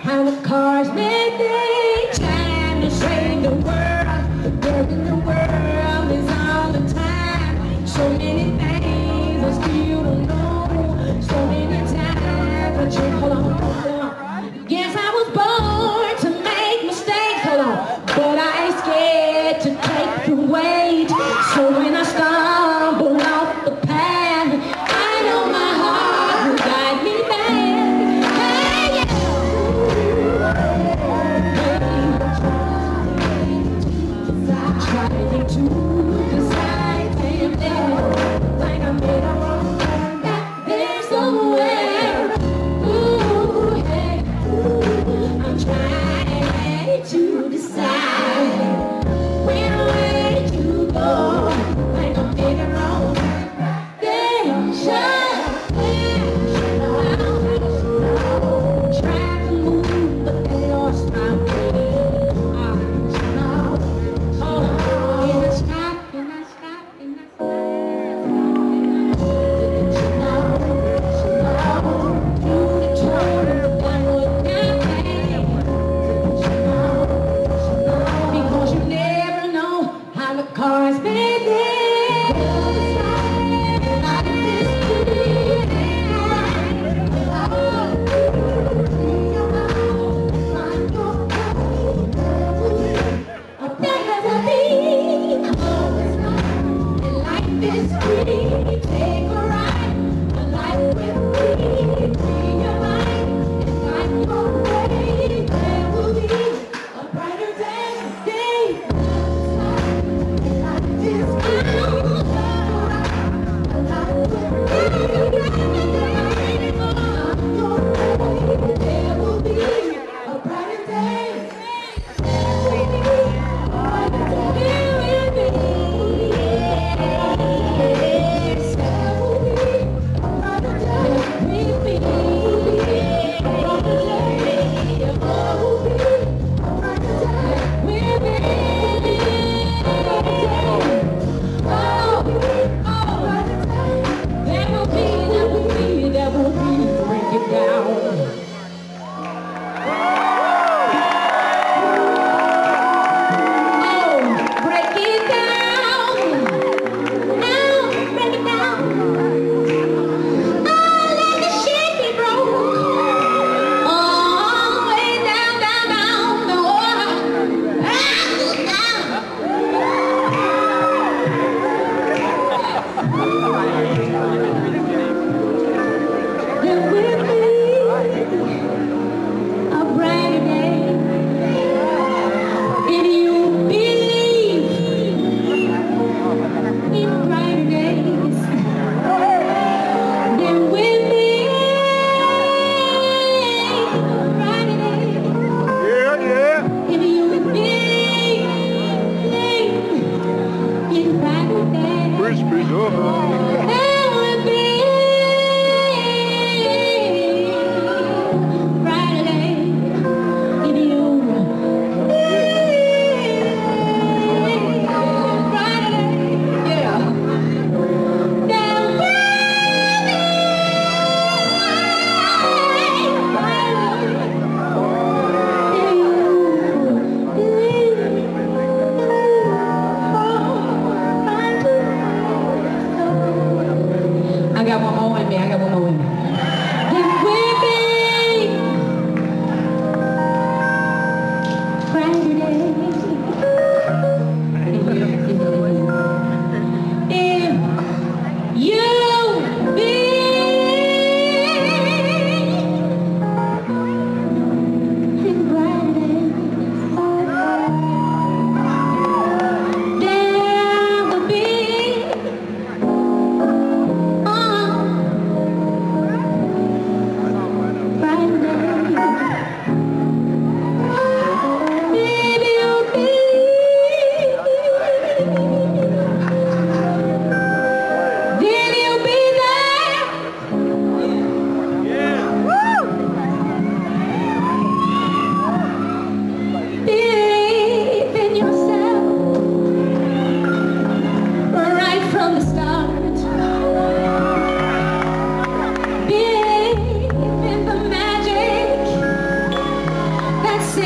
How the cars make me trying to save the world. The girl in the world is all the time. So many things I still don't know. So many times I check. Hold on. Yes, I was born to make mistakes. Hold on. But I ain't scared to take the weight. So when I stumble off the path, I know my heart will guide me back. Hey, yeah.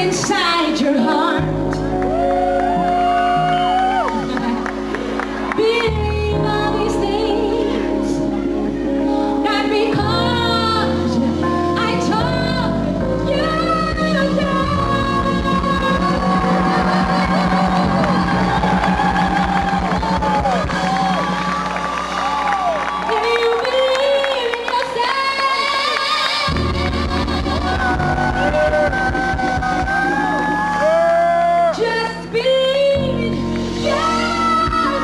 inside your heart. Believe all these things, not because I told you to. If you believe in yourself, just believe in yourself.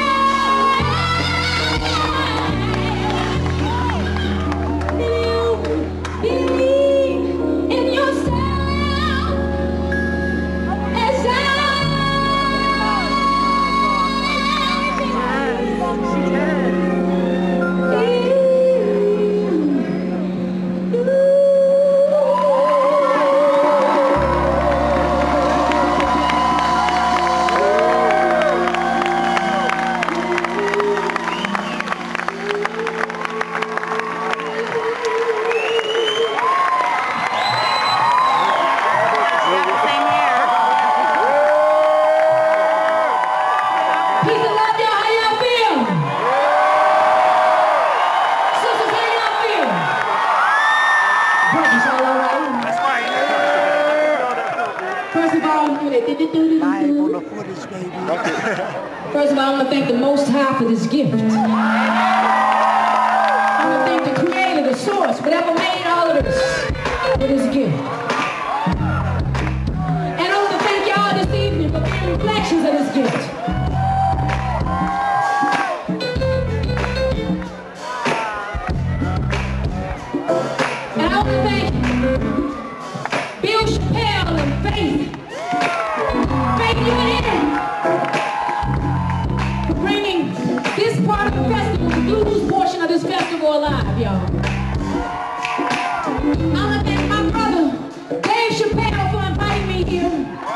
If you believe in yourself, as peace and love, y'all. How y'all feel? Sisters, how y'all feel? Brothers, y'all all right? That's right. First of all, First of all, I want to thank the Most High for this gift. I want to thank the Creator, the Source, whatever made all of this, for this gift. And I want to thank y'all this evening for being reflections of this gift. And I want to thank Dave Chappelle and Faith, you in here, for bringing this part of the festival, the blues portion of this festival alive, y'all. I want to thank my brother, Dave Chappelle, for inviting me here.